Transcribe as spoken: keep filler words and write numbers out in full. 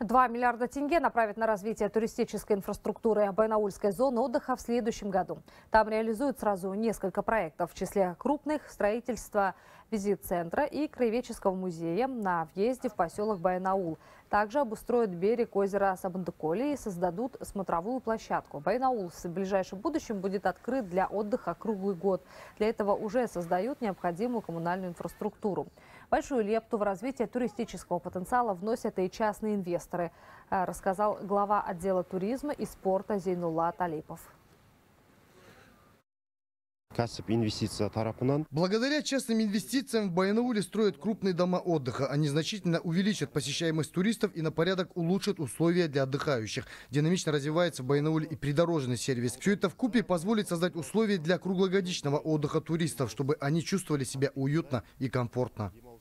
два миллиарда тенге направят на развитие туристической инфраструктуры Баянаульской зоны отдыха в следующем году. Там реализуют сразу несколько проектов, в числе крупных строительства визит-центра и краеведческого музея на въезде в поселок Баянаул. Также обустроят берег озера Сабындыколе и создадут смотровую площадку. Баянаул в ближайшем будущем будет открыт для отдыха круглый год. Для этого уже создают необходимую коммунальную инфраструктуру. Большую лепту в развитие туристического потенциала вносят и частные инвесторы, рассказал глава отдела туризма и спорта Зейнулла Талипов. Благодаря частным инвестициям в Баянауле строят крупные дома отдыха. Они значительно увеличат посещаемость туристов и на порядок улучшат условия для отдыхающих. Динамично развивается в Баянауле и придорожный сервис. Все это вкупе позволит создать условия для круглогодичного отдыха туристов, чтобы они чувствовали себя уютно и комфортно.